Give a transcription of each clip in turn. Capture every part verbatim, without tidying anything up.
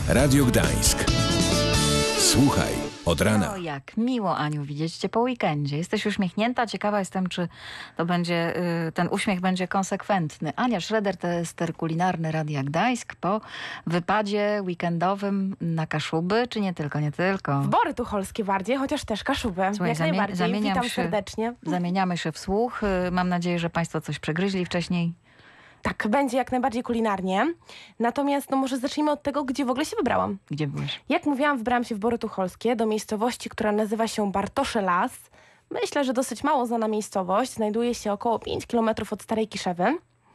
Radio Gdańsk. Słuchaj od rana. O, jak miło, Aniu, widzieć cię po weekendzie. Jesteś uśmiechnięta. Ciekawa jestem, czy to będzie, y, ten uśmiech będzie konsekwentny. Ania Schroeder, tester kulinarny Radia Gdańsk po wypadzie weekendowym na Kaszuby, czy nie tylko, nie tylko? W Bory Tucholskie bardziej, chociaż też Kaszuby. Słuchaj, Jak zamie- najbardziej. zamieniam Witam się- serdecznie. Zamieniamy się w słuch. Y, Mam nadzieję, że państwo coś przegryźli wcześniej. Tak, będzie jak najbardziej kulinarnie. Natomiast no może zacznijmy od tego, gdzie w ogóle się wybrałam. Gdzie byłeś? Jak mówiłam, wybrałam się w Bory Tucholskie do miejscowości, która nazywa się Bartosze Las. Myślę, że dosyć mało znana miejscowość. Znajduje się około pięć kilometrów od Starej Kiszewy.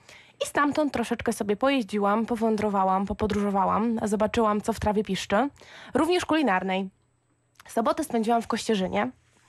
I stamtąd troszeczkę sobie pojeździłam, powędrowałam, popodróżowałam, zobaczyłam, co w trawie piszczy. Również kulinarnej. Sobotę spędziłam w Kościerzynie.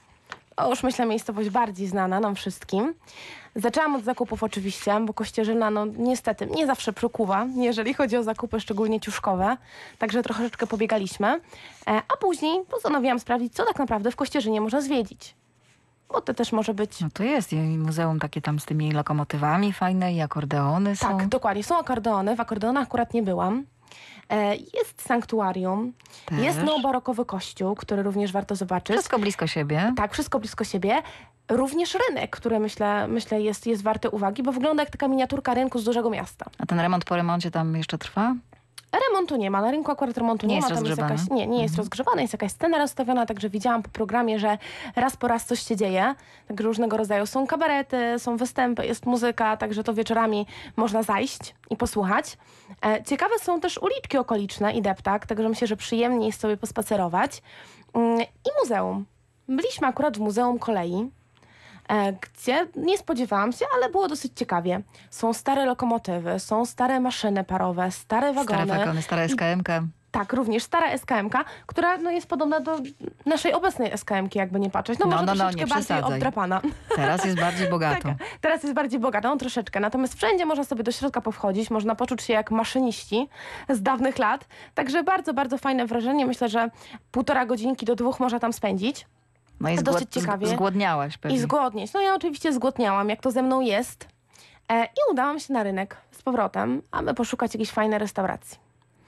O, już myślę, miejscowość bardziej znana nam wszystkim. Zaczęłam od zakupów oczywiście, bo Kościerzyna no niestety nie zawsze przykuwa, jeżeli chodzi o zakupy, szczególnie ciuszkowe. Także troszeczkę pobiegaliśmy. E, a później postanowiłam sprawdzić, co tak naprawdę w Kościerzynie można zwiedzić. Bo to też może być... No to jest i muzeum takie tam z tymi lokomotywami fajne i akordeony są. Tak, dokładnie. Są akordeony. W akordeonach akurat nie byłam. E, jest sanktuarium. Też. Jest neobarokowy kościół, który również warto zobaczyć. Wszystko blisko siebie. Tak, wszystko blisko siebie. Również rynek, który myślę, myślę jest, jest warty uwagi, bo wygląda jak taka miniaturka rynku z dużego miasta. A ten remont po remoncie tam jeszcze trwa? Remontu nie ma, na rynku akurat remontu Nie nie, jest ma. Tam jest rozgrzebany? jakaś, nie, nie jest Mhm. rozgrzewana, jest jakaś scena rozstawiona, także widziałam po programie, że raz po raz coś się dzieje. Także różnego rodzaju są kabarety, są występy, jest muzyka, także to wieczorami można zajść i posłuchać. E, ciekawe są też uliczki okoliczne i deptak, także myślę, że przyjemnie jest sobie pospacerować. Mm, I muzeum. Byliśmy akurat w Muzeum Kolei, e, gdzie nie spodziewałam się, ale było dosyć ciekawie. Są stare lokomotywy, są stare maszyny parowe, stare wagony. Stare wagony, stara S K M ka. Tak, również stara S K M ka, która no, jest podobna do naszej obecnej S K M ki, jakby nie patrzeć. No, No, może no, no, troszeczkę nie bardziej przesadzaj. obdrapana. Teraz jest bardziej bogato. Tak, teraz jest bardziej bogata, no troszeczkę. Natomiast wszędzie można sobie do środka powchodzić, można poczuć się jak maszyniści z dawnych lat. Także bardzo, bardzo fajne wrażenie. Myślę, że półtora godzinki do dwóch można tam spędzić. No i dosyć zgłod- ciekawie. zgłodniałaś pewnie. I zgłodnieć. No ja oczywiście zgłodniałam, jak to ze mną jest. E, I udałam się na rynek z powrotem, aby poszukać jakiejś fajnej restauracji.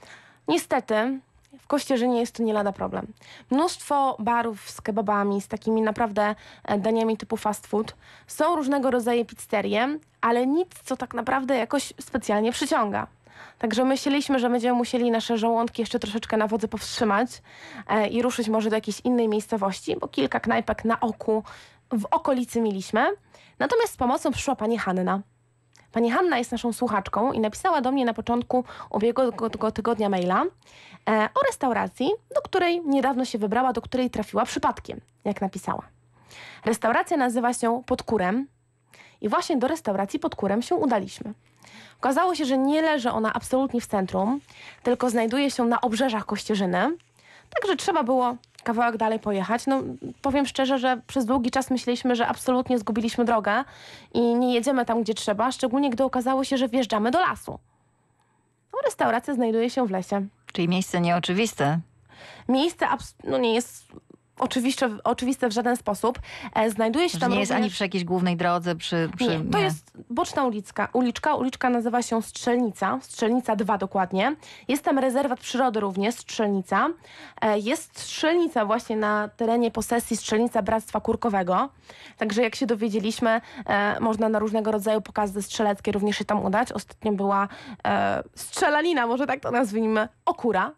Niestety w Kościerzynie jest to nie lada problem. Mnóstwo barów z kebabami, z takimi naprawdę e, daniami typu fast food. Są różnego rodzaju pizzerie, ale nic, co tak naprawdę jakoś specjalnie przyciąga. Także myśleliśmy, że będziemy musieli nasze żołądki jeszcze troszeczkę na wodzy powstrzymać e, i ruszyć może do jakiejś innej miejscowości, bo kilka knajpek na oku w okolicy mieliśmy. Natomiast z pomocą przyszła pani Hanna. Pani Hanna jest naszą słuchaczką i napisała do mnie na początku ubiegłego tygodnia maila e, o restauracji, do której niedawno się wybrała, do której trafiła przypadkiem, jak napisała. Restauracja nazywa się Pod Kurem i właśnie do restauracji Pod Kurem się udaliśmy. Okazało się, że nie leży ona absolutnie w centrum, tylko znajduje się na obrzeżach Kościerzyny, także trzeba było kawałek dalej pojechać. No, powiem szczerze, że przez długi czas myśleliśmy, że absolutnie zgubiliśmy drogę i nie jedziemy tam, gdzie trzeba, szczególnie gdy okazało się, że wjeżdżamy do lasu. No, restauracja znajduje się w lesie. Czyli miejsce nieoczywiste. Miejsce abs- no, nie jest oczywiste, oczywiste w żaden sposób. E, znajduje się Że tam nie jest również... ani przy jakiejś głównej drodze, przy... przy Nie, to jest boczna uliczka. uliczka. Uliczka nazywa się Strzelnica. Strzelnica dwa dokładnie. Jest tam rezerwat przyrody również, Strzelnica. E, Jest strzelnica właśnie na terenie posesji Strzelnica Bractwa Kurkowego. Także jak się dowiedzieliśmy, e, można na różnego rodzaju pokazy strzeleckie również się tam udać. Ostatnio była e, strzelanina, może tak to nazwijmy, Okura.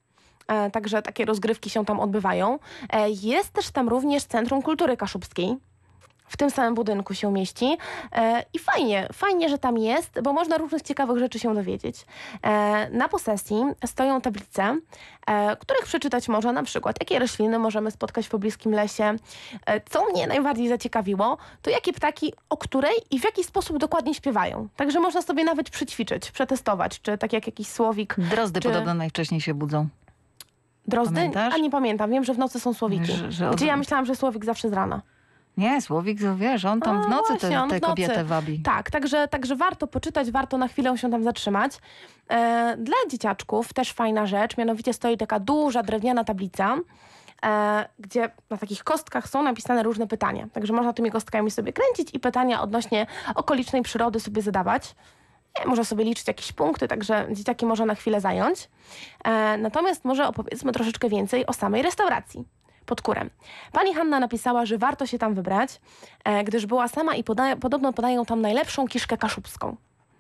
E, Także takie rozgrywki się tam odbywają. E, Jest też tam również Centrum Kultury Kaszubskiej. W tym samym budynku się mieści. E, I fajnie, fajnie, że tam jest, bo można różnych ciekawych rzeczy się dowiedzieć. E, na posesji stoją tablice, e, których przeczytać można na przykład, jakie rośliny możemy spotkać w pobliskim lesie. E, co mnie najbardziej zaciekawiło, to jakie ptaki, o której i w jaki sposób dokładnie śpiewają. Także można sobie nawet przyćwiczyć, przetestować, czy tak jak jakiś słowik. Drozdy czy... podobno najwcześniej się budzą. Drozdy? Pamiętasz? A nie pamiętam, wiem, że w nocy są słowiki. Że- że od- Gdzie ja myślałam, że słowik zawsze z rana. Nie, Słowik, to wiesz, on tam A, w nocy właśnie, tę on te, w te nocy. kobietę wabi. Tak, także, także warto poczytać, warto na chwilę się tam zatrzymać. E, dla dzieciaczków też fajna rzecz, mianowicie stoi taka duża drewniana tablica, e, gdzie na takich kostkach są napisane różne pytania. Także można tymi kostkami sobie kręcić i pytania odnośnie okolicznej przyrody sobie zadawać. Nie, może sobie liczyć jakieś punkty, także dzieciaki może na chwilę zająć. E, natomiast może opowiedzmy troszeczkę więcej o samej restauracji pod Kurem. Pani Hanna napisała, że warto się tam wybrać, e, gdyż była sama i poda podobno podają tam najlepszą kiszkę kaszubską.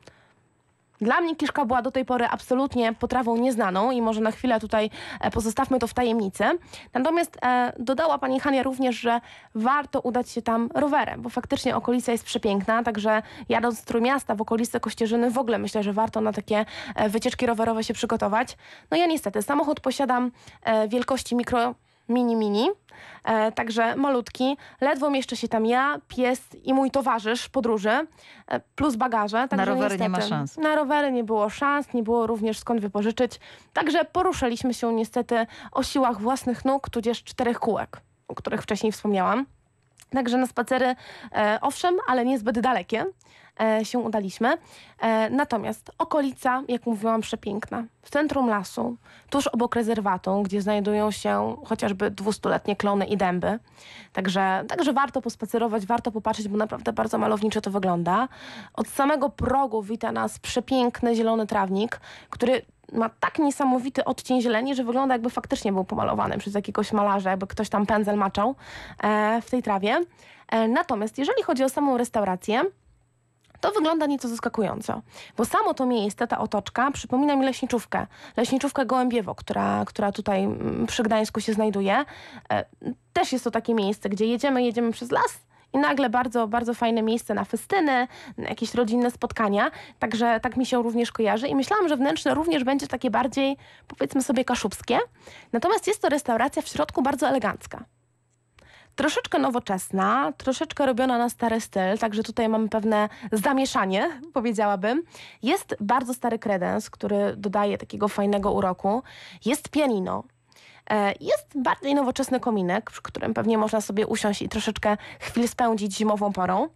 Dla mnie kiszka była do tej pory absolutnie potrawą nieznaną i może na chwilę tutaj e, pozostawmy to w tajemnicy. Natomiast e, dodała pani Hania również, że warto udać się tam rowerem, bo faktycznie okolica jest przepiękna, także jadąc z Trójmiasta w okolice Kościerzyny w ogóle myślę, że warto na takie e, wycieczki rowerowe się przygotować. No ja niestety samochód posiadam e, wielkości mikro mini mini, e, także malutki. Ledwo mieszczę się tam ja, pies i mój towarzysz podróży, e, plus bagaże. Także Na rowery niestety, nie ma szans. Na rowery nie było szans, nie było również skąd wypożyczyć. Także poruszaliśmy się niestety o siłach własnych nóg, tudzież czterech kółek, o których wcześniej wspomniałam. Także na spacery, e, owszem, ale niezbyt dalekie e, się udaliśmy. E, natomiast okolica, jak mówiłam, przepiękna. W centrum lasu, tuż obok rezerwatu, gdzie znajdują się chociażby dwustuletnie klony i dęby. Także, także warto pospacerować, warto popatrzeć, bo naprawdę bardzo malowniczo to wygląda. Od samego progu wita nas przepiękny zielony trawnik, który ma tak niesamowity odcień zieleni, że wygląda jakby faktycznie był pomalowany przez jakiegoś malarza, jakby ktoś tam pędzel maczał e, w tej trawie. E, natomiast jeżeli chodzi o samą restaurację, to wygląda nieco zaskakująco, bo samo to miejsce, ta otoczka przypomina mi leśniczówkę. Leśniczówkę Gołębiewo, która, która tutaj przy Gdańsku się znajduje. E, też jest to takie miejsce, gdzie jedziemy, jedziemy przez las, i nagle bardzo, bardzo fajne miejsce na festyny, na jakieś rodzinne spotkania. Także tak mi się również kojarzy. I myślałam, że wnętrze również będzie takie bardziej, powiedzmy sobie, kaszubskie. Natomiast jest to restauracja w środku bardzo elegancka. Troszeczkę nowoczesna, troszeczkę robiona na stary styl, także tutaj mamy pewne zamieszanie, powiedziałabym. Jest bardzo stary kredens, który dodaje takiego fajnego uroku. Jest pianino. Jest bardziej nowoczesny kominek, przy którym pewnie można sobie usiąść i troszeczkę chwil spędzić zimową porą.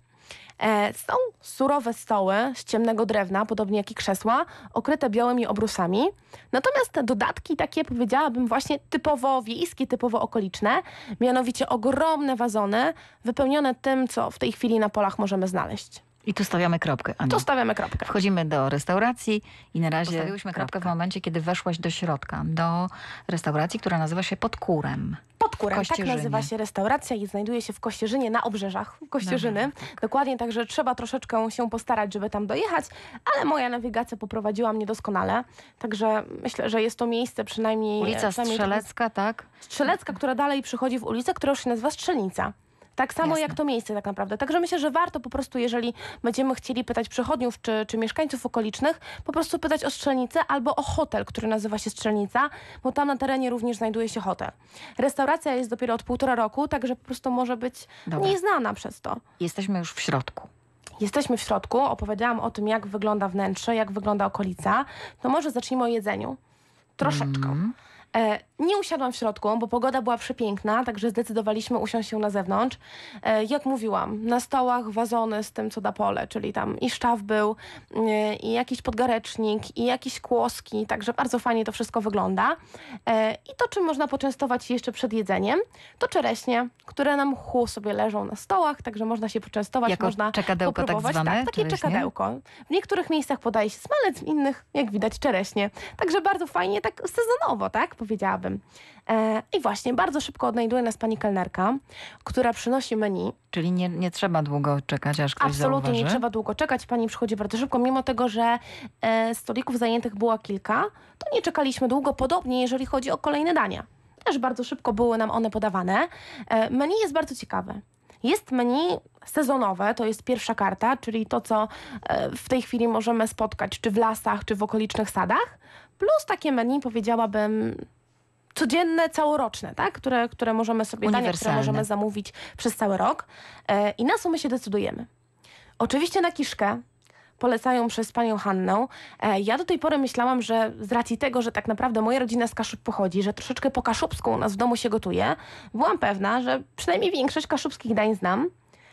Są surowe stoły z ciemnego drewna, podobnie jak i krzesła, okryte białymi obrusami. Natomiast te dodatki takie, powiedziałabym, właśnie typowo wiejskie, typowo okoliczne, mianowicie ogromne wazony wypełnione tym, co w tej chwili na polach możemy znaleźć. I tu stawiamy kropkę, Aniu. Tu stawiamy kropkę. Wchodzimy do restauracji i na razie Postawiłyśmy kropkę kropkę. w momencie, kiedy weszłaś do środka, do restauracji, która nazywa się Pod Kurem. Pod Kurem, tak Kościerzynie. nazywa się restauracja i znajduje się w Kościerzynie, na obrzeżach Kościerzyny. Dobra, tak. Dokładnie, także trzeba troszeczkę się postarać, żeby tam dojechać, ale moja nawigacja poprowadziła mnie doskonale, także myślę, że jest to miejsce przynajmniej... Ulica przynajmniej Strzelecka, tak? Strzelecka, która dalej przychodzi w ulicę, która już się nazywa Strzelnica. Tak samo Jasne. jak to miejsce tak naprawdę. Także myślę, że warto po prostu, jeżeli będziemy chcieli pytać przechodniów czy, czy mieszkańców okolicznych, po prostu pytać o Strzelnicę albo o hotel, który nazywa się Strzelnica, bo tam na terenie również znajduje się hotel. Restauracja jest dopiero od półtora roku, także po prostu może być Dobra. nieznana przez to. Jesteśmy już w środku. Jesteśmy w środku, opowiedziałam o tym, jak wygląda wnętrze, jak wygląda okolica. To może zacznijmy o jedzeniu. Troszeczkę. Mm. E, nie usiadłam w środku, bo pogoda była przepiękna, także zdecydowaliśmy usiąść się na zewnątrz. E, jak mówiłam, na stołach wazony z tym, co da pole, czyli tam i szczaw był, e, i jakiś podgarecznik, i jakieś kłoski, także bardzo fajnie to wszystko wygląda. E, I to, czym można poczęstować się jeszcze przed jedzeniem, to czereśnie, które na mchu sobie leżą na stołach, także można się poczęstować, Jako można czekadełko tak popróbować. zwane, Tak, takie czereśnie? czekadełko. W niektórych miejscach podaje się smalec, w innych, jak widać, czereśnie. Także bardzo fajnie, tak sezonowo, tak powiedziałabym. E, I właśnie, bardzo szybko odnajduje nas pani kelnerka, która przynosi menu. Czyli nie, nie trzeba długo czekać, aż ktoś Absolutnie zauważy. nie trzeba długo czekać, pani przychodzi bardzo szybko, mimo tego, że e, stolików zajętych było kilka, to nie czekaliśmy długo, podobnie jeżeli chodzi o kolejne dania. Też bardzo szybko były nam one podawane. E, menu jest bardzo ciekawe. Jest menu sezonowe, to jest pierwsza karta, czyli to, co e, w tej chwili możemy spotkać, czy w lasach, czy w okolicznych sadach, plus takie menu, powiedziałabym, codzienne, całoroczne, tak? które, które możemy sobie, dania, które Uniwersalne. możemy zamówić przez cały rok. E, I na co my się decydujemy? Oczywiście na kiszkę, polecają przez panią Hannę. E, ja do tej pory myślałam, że z racji tego, że tak naprawdę moja rodzina z Kaszub pochodzi, że troszeczkę po kaszubsku u nas w domu się gotuje, byłam pewna, że przynajmniej większość kaszubskich dań znam,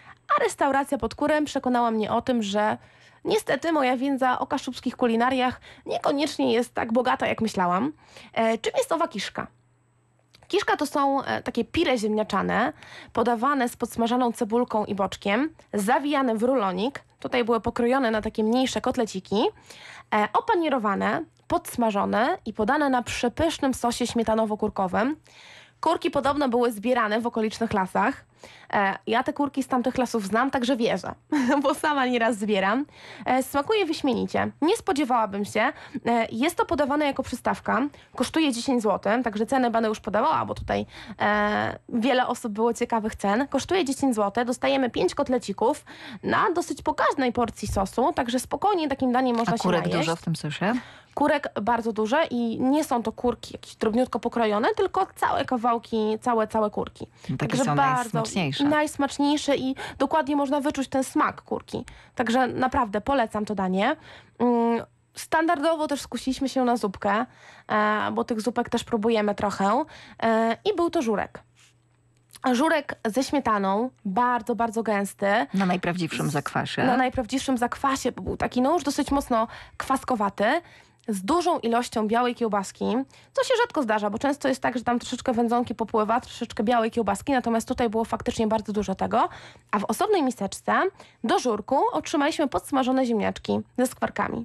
a restauracja Pod Kurem przekonała mnie o tym, że niestety moja wiedza o kaszubskich kulinariach niekoniecznie jest tak bogata, jak myślałam. E, czym jest owa kiszka? Kiszka to są e, takie pire ziemniaczane, podawane z podsmażaną cebulką i boczkiem, zawijane w rulonik. Tutaj były pokrojone na takie mniejsze kotleciki, e, opanierowane, podsmażone i podane na przepysznym sosie śmietanowo-kurkowym. Kurki podobno były zbierane w okolicznych lasach. E, ja te kurki z tamtych lasów znam, także wierzę, bo sama nieraz zbieram. E, smakuje wyśmienicie. Nie spodziewałabym się. E, jest to podawane jako przystawka. Kosztuje dziesięć złotych, także cenę będę już podawała, bo tutaj e, wiele osób było ciekawych cen. Kosztuje dziesięć złotych. Dostajemy pięć kotlecików na dosyć pokaźnej porcji sosu, także spokojnie takim daniem można A się kurek najeść. dużo w tym sosie? Kurek bardzo duże i nie są to kurki jakieś drobniutko pokrojone, tylko całe kawałki, całe, całe kurki. Takie są najsmaczniejsze. Najsmaczniejsze i dokładnie można wyczuć ten smak kurki. Także naprawdę polecam to danie. Mm, Standardowo też skusiliśmy się na zupkę, e, bo tych zupek też próbujemy trochę. E, I był to żurek. Żurek ze śmietaną, bardzo, bardzo gęsty. Na najprawdziwszym zakwasie. Na najprawdziwszym zakwasie, bo był taki no już dosyć mocno kwaskowaty, z dużą ilością białej kiełbaski, co się rzadko zdarza, bo często jest tak, że tam troszeczkę wędzonki popływa, troszeczkę białej kiełbaski, natomiast tutaj było faktycznie bardzo dużo tego. A w osobnej miseczce do żurku otrzymaliśmy podsmażone ziemniaczki ze skwarkami.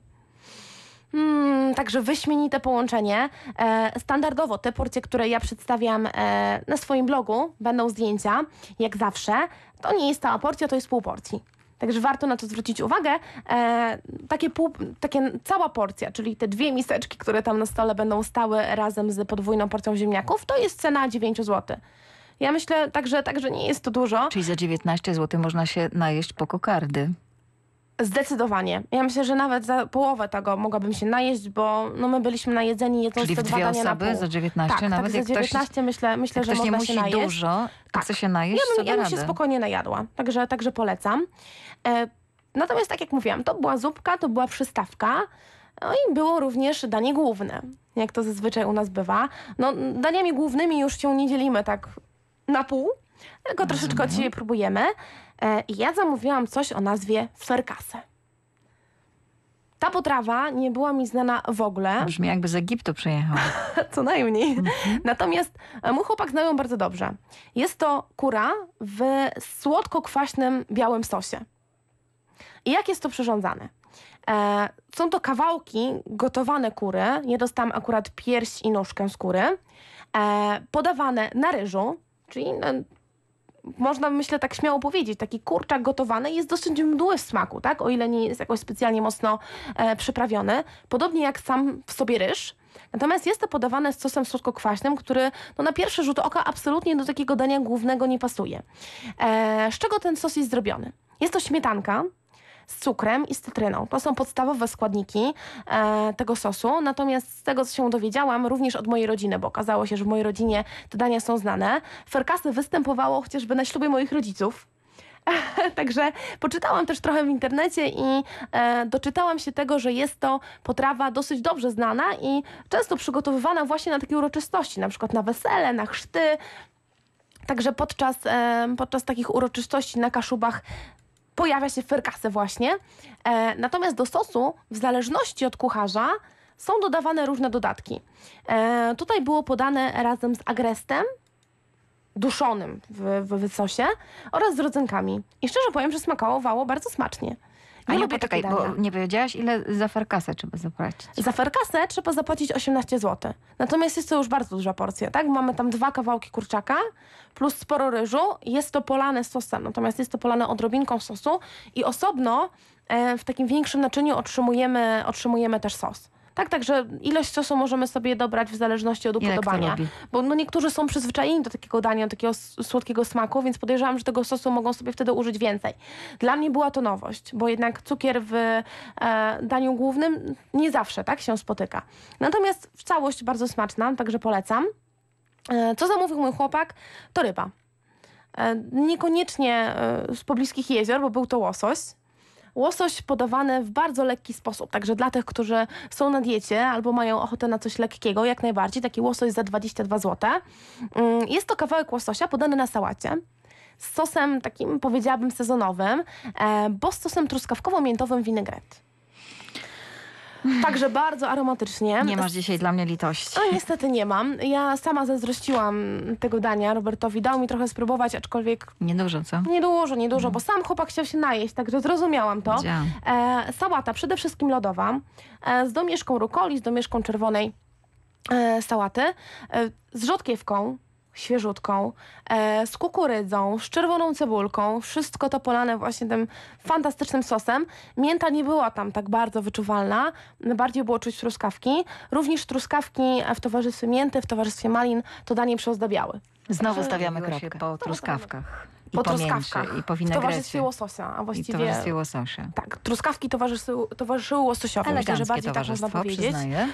Mm, także wyśmienite połączenie. E, standardowo te porcje, które ja przedstawiam e, na swoim blogu, będą zdjęcia, jak zawsze. To nie jest cała porcja, to jest pół porcji. Także warto na to zwrócić uwagę. E, takie, pół, takie cała porcja, czyli te dwie miseczki, które tam na stole będą stały razem z podwójną porcją ziemniaków, to jest cena dziewięć złotych. Ja myślę, także, także nie jest to dużo. Czyli za dziewiętnaście złotych można się najeść po kokardy. Zdecydowanie. Ja myślę, że nawet za połowę tego mogłabym się najeść, bo no my byliśmy najedzeni jedząc Czyli te w dwa dwie dania na osoby pół. za dziewiętnaście? Tak, Nawet tak, za jak ktoś, dziewiętnaście myślę, myślę jak że ktoś nie można musi się najeść. dużo, to Tak. chce się najeść, Ja bym, to ja da bym się radę. spokojnie najadła, także, także polecam. E, natomiast tak jak mówiłam, to była zupka, to była przystawka, no i było również danie główne, jak to zazwyczaj u nas bywa. No, daniami głównymi już się nie dzielimy tak na pół, tylko troszeczkę od siebie próbujemy. E, I ja zamówiłam coś o nazwie ferkasę. Ta potrawa nie była mi znana w ogóle. Brzmi jakby z Egiptu przyjechał. Co najmniej. Natomiast e, mój chłopak znał ją bardzo dobrze. Jest to kura w słodko-kwaśnym białym sosie. I jak jest to przyrządzane? E, są to kawałki gotowane kury. Ja dostałam akurat pierś i nóżkę z kury. E, podawane na ryżu, czyli no, można, myślę, tak śmiało powiedzieć, taki kurczak gotowany jest dosyć mdły w smaku, tak? O ile nie jest jakoś specjalnie mocno e, przyprawiony. Podobnie jak sam w sobie ryż. Natomiast jest to podawane z sosem słodko-kwaśnym, który no, na pierwszy rzut oka absolutnie do takiego dania głównego nie pasuje. E, z czego ten sos jest zrobiony? Jest to śmietanka z cukrem i z cytryną. To są podstawowe składniki e, tego sosu. Natomiast z tego, co się dowiedziałam, również od mojej rodziny, bo okazało się, że w mojej rodzinie te dania są znane. Ferkasy występowało chociażby na ślubie moich rodziców. Także poczytałam też trochę w internecie i e, doczytałam się tego, że jest to potrawa dosyć dobrze znana i często przygotowywana właśnie na takie uroczystości, na przykład na wesele, na chrzty. Także podczas, e, podczas takich uroczystości na Kaszubach pojawia się ferkasę właśnie. E, natomiast do sosu, w zależności od kucharza, są dodawane różne dodatki. E, tutaj było podane razem z agrestem, duszonym w, w, w sosie oraz z rodzynkami. I szczerze powiem, że smakowało bardzo smacznie. A Nie nie, lubię poczekaj, takiego bo dania. nie powiedziałaś, ile za ferkasę trzeba zapłacić. Za ferkasę trzeba zapłacić osiemnaście złotych. Natomiast jest to już bardzo duża porcja, tak? Mamy tam dwa kawałki kurczaka plus sporo ryżu. Jest to polane sosem, natomiast jest to polane odrobinką sosu i osobno e, w takim większym naczyniu otrzymujemy, otrzymujemy też sos. Tak, także ilość sosu możemy sobie dobrać w zależności od Ile kto upodobania. lubi. Bo no niektórzy są przyzwyczajeni do takiego dania, do takiego s- słodkiego smaku, więc podejrzewam, że tego sosu mogą sobie wtedy użyć więcej. Dla mnie była to nowość, bo jednak cukier w e, daniu głównym nie zawsze tak się spotyka. Natomiast w całość bardzo smaczna, także polecam. E, co zamówił mój chłopak? To ryba. E, niekoniecznie e, z pobliskich jezior, bo był to łosoś. Łosoś podawany w bardzo lekki sposób, także dla tych, którzy są na diecie albo mają ochotę na coś lekkiego, jak najbardziej, taki łosoś za dwadzieścia dwa złote. Mm, Jest to kawałek łososia podany na sałacie z sosem takim, powiedziałabym, sezonowym, e, bo z sosem truskawkowo-miętowym vinaigrette. Także bardzo aromatycznie. Nie masz dzisiaj dla mnie litości. No niestety nie mam. Ja sama zazdrościłam tego dania Robertowi. Dał mi trochę spróbować, aczkolwiek Niedużo, co? niedużo, niedużo, bo sam chłopak chciał się najeść, także zrozumiałam to. Widziałam. E, sałata, przede wszystkim lodowa, e, z domieszką rukoli, z domieszką czerwonej e, sałaty, e, z rzodkiewką świeżutką, e, z kukurydzą, z czerwoną cebulką, wszystko to polane właśnie tym fantastycznym sosem. Mięta nie była tam tak bardzo wyczuwalna, bardziej było czuć truskawki. Również truskawki w towarzystwie mięty, w towarzystwie malin to danie przyozdabiały. Znowu Także stawiamy się kropkę po truskawkach. I Po po mięcie, truskawkach, i po w winegrecie. towarzystwie łososia, a I w właściwie... towarzystwie łososia. Tak, truskawki towarzyszyły, towarzyszyły łososiowi. Myślę, że Eleganckie bardziej tak można towarzystwo, powiedzieć. przyznaję.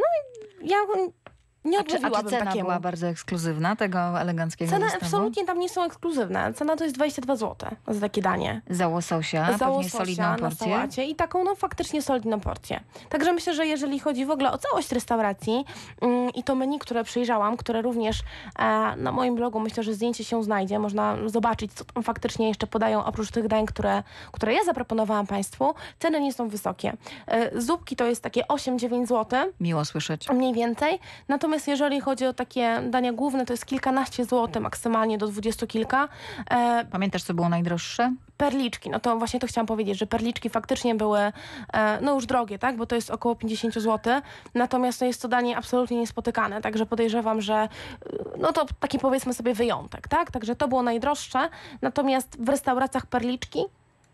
Ja nie A czy, a czy odmówiłabym cena takiemu. była bardzo ekskluzywna tego eleganckiego Ceny zestawu? absolutnie tam nie są ekskluzywne. Cena to jest dwadzieścia dwa złote za takie danie. Za łososia, Za pewnie łososia solidną na porcję. sałacie i taką no faktycznie solidną porcję. Także myślę, że jeżeli chodzi w ogóle o całość restauracji mm, i to menu, które przyjrzałam, które również e, na moim blogu myślę, że zdjęcie się znajdzie, można zobaczyć, co tam faktycznie jeszcze podają oprócz tych dań, które, które ja zaproponowałam Państwu. Ceny nie są wysokie. E, zupki to jest takie osiem dziewięć złotych. Miło słyszeć. Mniej więcej. Natomiast jeżeli chodzi o takie dania główne, to jest kilkanaście złotych, maksymalnie do dwudziestu kilka. E, Pamiętasz, co było najdroższe? perliczki, no to właśnie to chciałam powiedzieć, że perliczki faktycznie były e, no już drogie, tak, bo to jest około pięćdziesiąt złotych. Natomiast no jest to danie absolutnie niespotykane, także podejrzewam, że no to taki powiedzmy sobie wyjątek, tak? Także to było najdroższe. Natomiast w restauracjach perliczki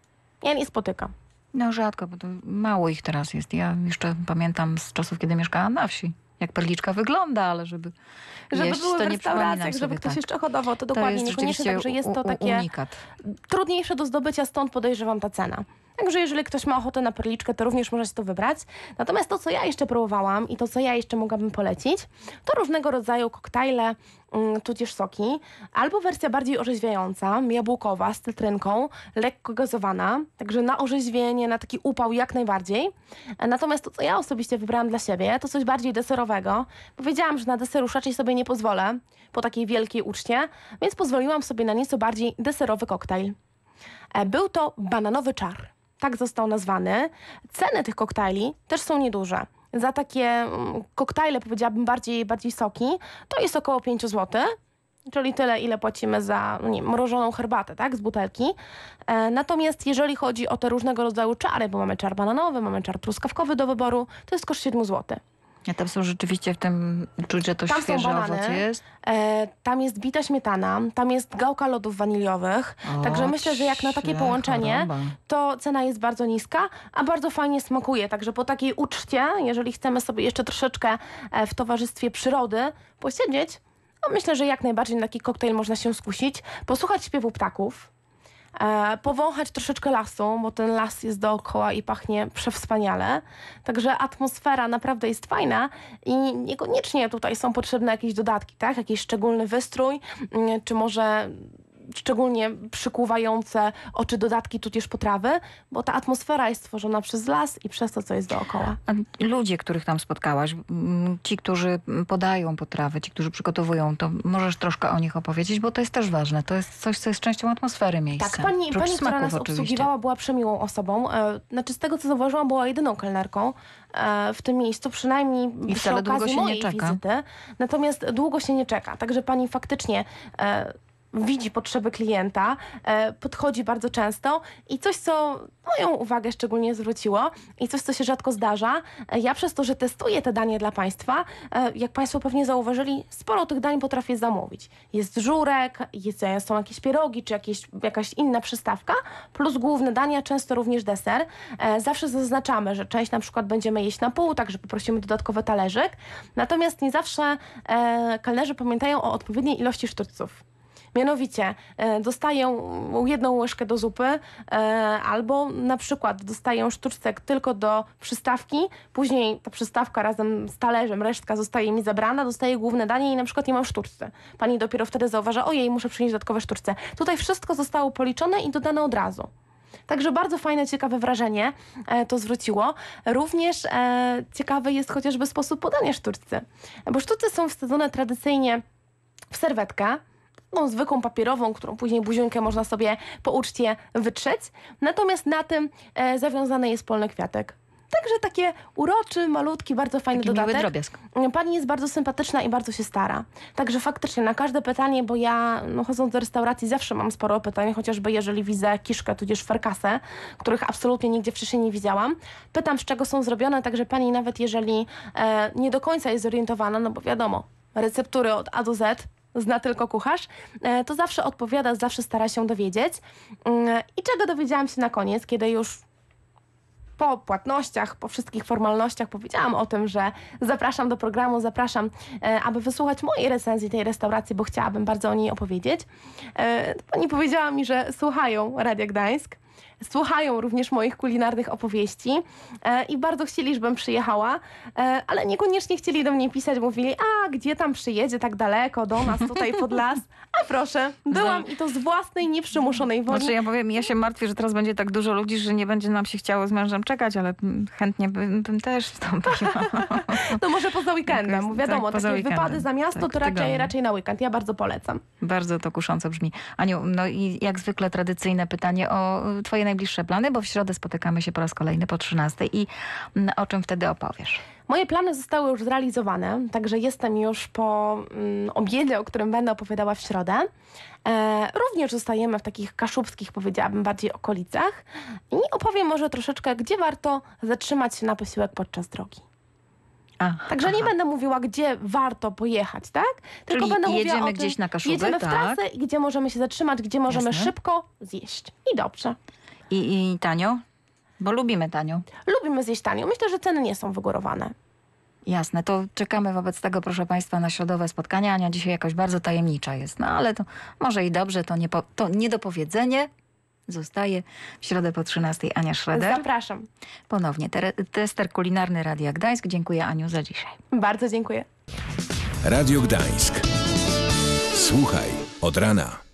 ja nie spotykam. No rzadko, bo to mało ich teraz jest. Ja jeszcze pamiętam z czasów, kiedy mieszkałam na wsi. Jak perliczka wygląda, ale żeby, Żeby jeść, były to w nie przypominam restauracjach, sobie, żeby ktoś tak. jeszcze hodował, to To dokładnie jest niekoniecznie, rzeczywiście także jest to u- u- takie unikat. trudniejsze do zdobycia, stąd podejrzewam ta cena. Także jeżeli ktoś ma ochotę na perliczkę, to również może się to wybrać. Natomiast to, co ja jeszcze próbowałam i to, co ja jeszcze mogłabym polecić, to różnego rodzaju koktajle, mm, tudzież soki, albo wersja bardziej orzeźwiająca, jabłkowa, z cytrynką, lekko gazowana, także na orzeźwienie, na taki upał jak najbardziej. Natomiast to, co ja osobiście wybrałam dla siebie, to coś bardziej deserowego. Powiedziałam, że na deser już raczej sobie nie pozwolę po takiej wielkiej uczcie, więc pozwoliłam sobie na nieco bardziej deserowy koktajl. E, Był to bananowy czar. Tak został nazwany. Ceny tych koktajli też są nieduże. Za takie mm, koktajle, powiedziałabym bardziej, bardziej soki, to jest około pięć złotych, czyli tyle, ile płacimy za no nie, wiem, mrożoną herbatę, tak, z butelki. E, natomiast jeżeli chodzi o te różnego rodzaju czary, bo mamy czar bananowy, mamy czar truskawkowy do wyboru, to jest koszt siedem złotych. A tam są rzeczywiście w tym czuć, że to Tam są świeże banany. owoc jest. E, tam jest bita śmietana, tam jest gałka lodów waniliowych. O, Także myślę, że jak na takie cie połączenie, choroba. to cena jest bardzo niska, a bardzo fajnie smakuje. Także po takiej uczcie, jeżeli chcemy sobie jeszcze troszeczkę e, w towarzystwie przyrody posiedzieć, no myślę, że jak najbardziej na taki koktajl można się skusić, posłuchać śpiewu ptaków, e, powąchać troszeczkę lasu, bo ten las jest dookoła i pachnie przewspaniale. Także atmosfera naprawdę jest fajna i niekoniecznie tutaj są potrzebne jakieś dodatki, tak? Jakiś szczególny wystrój, mm, czy może szczególnie przykuwające oczy dodatki tudzież potrawy, bo ta atmosfera jest stworzona przez las i przez to, co jest dookoła. A ludzie, których tam spotkałaś, mm, ci, którzy podają potrawy, ci, którzy przygotowują, to możesz troszkę o nich opowiedzieć, bo to jest też ważne. To jest coś, co jest częścią atmosfery miejsca. Tak, pani, Prócz pani która smaków nas oczywiście. obsługiwała, była przemiłą osobą. E, znaczy z tego, co zauważyłam, była jedyną kelnerką e, w tym miejscu, przynajmniej I przy wcale długo okazji się nie mojej czeka. wizyty. Natomiast długo się nie czeka. Także pani faktycznie e, widzi potrzeby klienta, e, podchodzi bardzo często i coś, co moją uwagę szczególnie zwróciło i coś, co się rzadko zdarza. E, ja przez to, że testuję te danie dla Państwa, e, jak Państwo pewnie zauważyli, sporo tych dań potrafię zamówić. Jest żurek, jest, są jakieś pierogi, czy jakieś, jakaś inna przystawka, plus główne dania, często również deser. E, zawsze zaznaczamy, że część na przykład będziemy jeść na pół, także poprosimy dodatkowy talerzyk. Natomiast nie zawsze e, kelnerzy pamiętają o odpowiedniej ilości sztućców. Mianowicie e, dostają jedną łyżkę do zupy e, albo na przykład dostają sztuczcek tylko do przystawki, później ta przystawka razem z talerzem, resztka zostaje mi zabrana, dostaje główne danie i na przykład nie mam sztuczce. Pani dopiero wtedy zauważa, ojej, muszę przynieść dodatkowe sztuczce. Tutaj wszystko zostało policzone i dodane od razu. Także bardzo fajne, ciekawe wrażenie e, to zwróciło. Również e, ciekawy jest chociażby sposób podania sztuczcy, bo sztuczce są wsadzone tradycyjnie w serwetkę, tą zwykłą papierową, którą później buziunkę można sobie po uczcie wytrzeć. Natomiast na tym e, zawiązany jest polny kwiatek. Także takie uroczy, malutki, bardzo fajny Taki miły dodatek. drobiazg. Pani jest bardzo sympatyczna i bardzo się stara. Także faktycznie na każde pytanie, bo ja no, chodząc do restauracji zawsze mam sporo pytań, chociażby jeżeli widzę kiszkę, tudzież farkasę, których absolutnie nigdzie wcześniej nie widziałam. Pytam, z czego są zrobione, także pani nawet jeżeli e, nie do końca jest zorientowana, no bo wiadomo, receptury od A do Z zna tylko kucharz, e, to zawsze odpowiada, zawsze stara się dowiedzieć. Mm, I czego dowiedziałam się na koniec, kiedy już po płatnościach, po wszystkich formalnościach powiedziałam o tym, że zapraszam do programu, zapraszam, e, aby wysłuchać mojej recenzji tej restauracji, bo chciałabym bardzo o niej opowiedzieć. E, pani powiedziała mi, że słuchają Radia Gdańsk, słuchają również moich kulinarnych opowieści e, i bardzo chcieli, żebym przyjechała, e, ale niekoniecznie chcieli do mnie pisać, mówili, a gdzie tam przyjedzie tak daleko, do nas, tutaj pod las. A proszę, byłam i to z własnej, nieprzymuszonej woli. Znaczy ja powiem, ja się martwię, że teraz będzie tak dużo ludzi, że nie będzie nam się chciało z mężem czekać, ale mm, chętnie bym, bym też wstąpiła. No może poza weekendem, Tak, wiadomo, tak, poza takie weekendem. wypady za miasto Tak, to raczej, tygodnie. raczej na weekend. Ja bardzo polecam. Bardzo to kusząco brzmi. Aniu, no i jak zwykle tradycyjne pytanie o y, twoje najbliższe plany, bo w środę spotykamy się po raz kolejny po trzynastej i mm, o czym wtedy opowiesz? Moje plany zostały już zrealizowane, także jestem już po mm, obiedzie, o którym będę opowiadała w środę. E, również zostajemy w takich kaszubskich, powiedziałabym, bardziej okolicach i opowiem może troszeczkę, gdzie warto zatrzymać się na posiłek podczas drogi. Aha, Także nie aha. będę mówiła, gdzie warto pojechać, tak? Tylko Czyli będę mówiła jedziemy o tym, gdzieś na Kaszuby, jedziemy w tak. trasę i gdzie możemy się zatrzymać, gdzie możemy Jasne. szybko zjeść. I dobrze. I, I tanio? Bo lubimy tanio. Lubimy zjeść tanio. Myślę, że ceny nie są wygórowane. Jasne, to czekamy wobec tego, proszę Państwa, na środowe spotkania. Ania dzisiaj jakoś bardzo tajemnicza jest, no ale to może i dobrze, to, nie po, to niedopowiedzenie zostaje w środę po trzynastej. Ania Schroeder. Zapraszam. Ponownie, te, tester kulinarny Radia Gdańsk. Dziękuję Aniu za dzisiaj. Bardzo dziękuję. Radio Gdańsk. Słuchaj od rana.